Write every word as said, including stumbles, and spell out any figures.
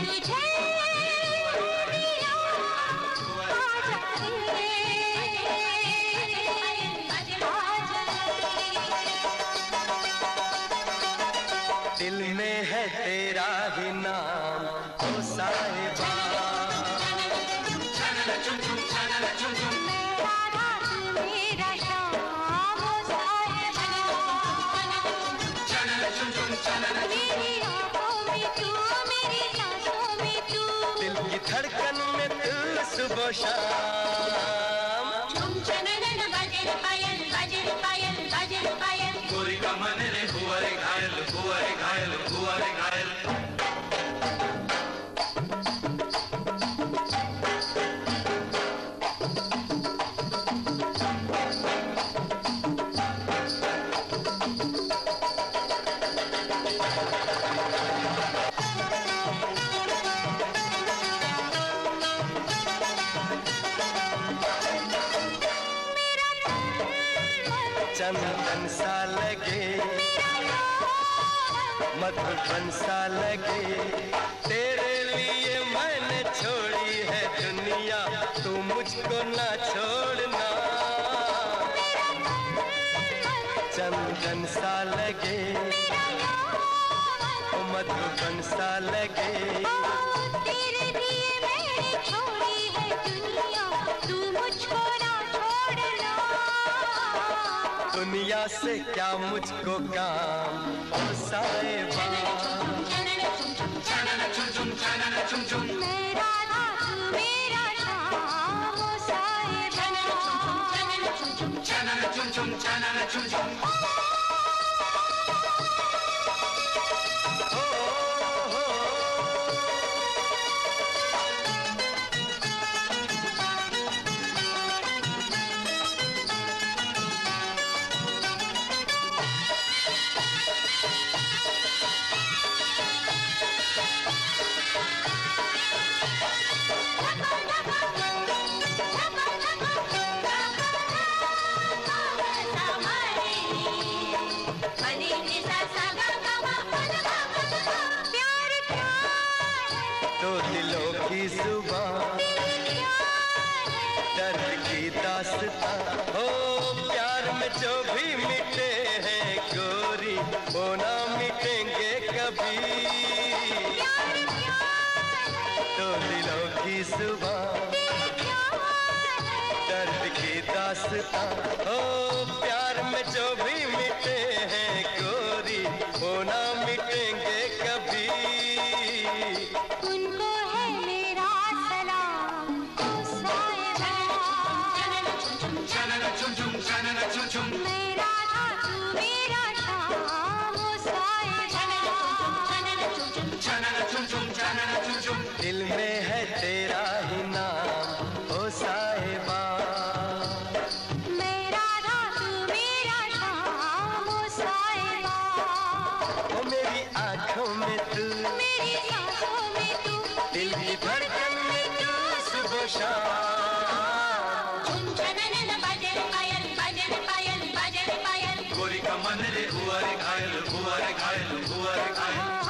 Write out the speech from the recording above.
तुझे दिया दिल में है तेरा ही नाम ओ साहिबा। दिल की धड़कन में तू सुबह शाम। गोरी का मन रे हुआ रे घायल, हुआ रे घायल, हुआ रे घायल। चंदन सा लगे, मधुबन सा लगे, तेरे लिए मैंने छोड़ी है दुनिया, तू मुझको ना छोड़ना। चंदन सा लगे, मधुबन सा लगे, तेरे लिए मैंने छोड़ी है दुनिया, तू मुझको ना छोड़ना। दुनिया से क्या मुझको काम ओ साहिबा। मेरा रात मेरा शाम ओ साहिबा। दो दिलों की जुबान, दर्द की दास्तां, हो प्यार में जो भी मिटे हैं गोरी, वो ना मिटेंगे कभी। दो दिलों की जुबान, दर्द की दास्तां, हो प्यार में जो भी मिटे हैं गोरी, वो ना मिटेंगे कभी। उनको है मेरा सलाम ओ साहिबा। मेरा रात मेरा शाम ओ साहिबा। दिल में है तेरा ही नाम ओ साहिबा। मेरा रात मेरा शाम ओ साहिबा। ओ मेरी आँखों में तू, मेरी सांसों में तू, दिल की धड़कन में तू सुबह शाम। गोरी का मन रे हुआ रे घायल, हुआ रे घायल, हुआ रे घायल।